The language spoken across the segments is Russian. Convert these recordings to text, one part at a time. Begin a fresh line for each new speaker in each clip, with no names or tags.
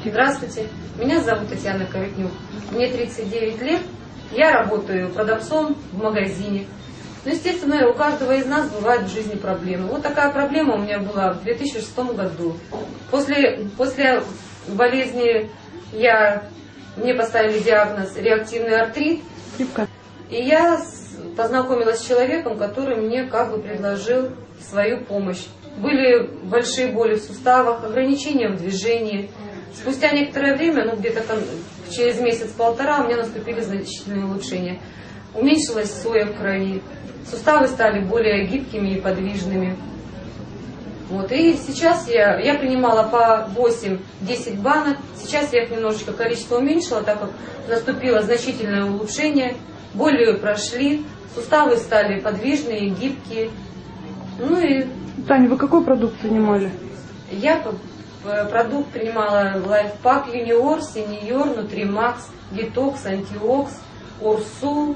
Здравствуйте, меня зовут Татьяна Коротнюк, мне 39 лет, я работаю продавцом в магазине. Ну, естественно, у каждого из нас бывают в жизни проблемы. Вот такая проблема у меня была в 2006 году. После болезни мне поставили диагноз реактивный артрит. И я познакомилась с человеком, который мне как бы предложил свою помощь. Были большие боли в суставах, ограничения в движении. Спустя некоторое время, где-то через месяц-полтора, у меня наступили значительные улучшения. Уменьшилась соя в крови, суставы стали более гибкими и подвижными. И сейчас я принимала по 8-10 банок. Сейчас я их немножечко количество уменьшила, так как наступило значительное улучшение. Боли прошли, суставы стали подвижные, гибкие.
Таня, вы какой продукт принимали?
Я продукт принимала Лайфпак, Юниор, Сеньор, Нутримакс, Детокс, Антиокс, Урсул.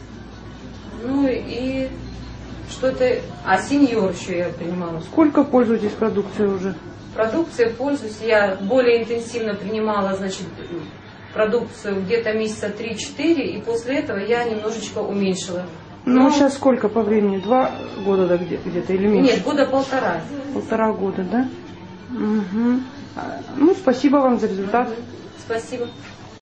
И что-то... Сеньор еще я принимала.
Сколько пользуетесь продукцией уже?
Продукцией пользуюсь. Я более интенсивно принимала, продукцию где-то месяца 3-4, и после этого я немножечко уменьшила.
Сейчас сколько по времени? 2 года где-то или меньше?
Нет, года полтора.
1,5 года, да? Угу. Спасибо вам за результат.
Спасибо.